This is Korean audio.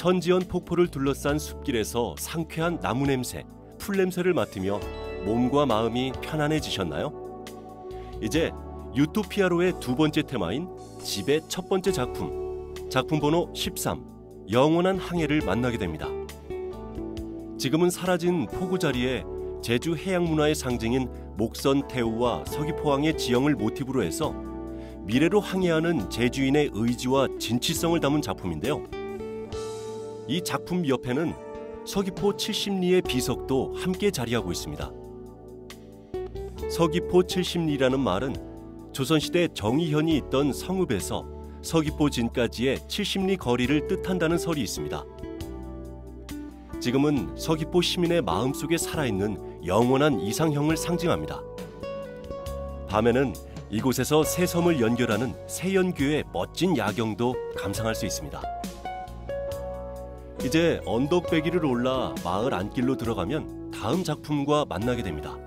선지연 폭포를 둘러싼 숲길에서 상쾌한 나무 냄새, 풀 냄새를 맡으며 몸과 마음이 편안해지셨나요? 이제 유토피아로의 두 번째 테마인 집의 첫 번째 작품 번호 13, 영원한 항해를 만나게 됩니다. 지금은 사라진 포구 자리에 제주 해양 문화의 상징인 목선 태우와 서귀포항의 지형을 모티브로 해서 미래로 항해하는 제주인의 의지와 진취성을 담은 작품인데요. 이 작품 옆에는 서귀포 70리의 비석도 함께 자리하고 있습니다. 서귀포 70리라는 말은 조선시대 정의현이 있던 성읍에서 서귀포진까지의 70리 거리를 뜻한다는 설이 있습니다. 지금은 서귀포 시민의 마음속에 살아있는 영원한 이상형을 상징합니다. 밤에는 이곳에서 새 섬을 연결하는 세연교의 멋진 야경도 감상할 수 있습니다. 이제 언덕배기를 올라 마을 안길로 들어가면 다음 작품과 만나게 됩니다.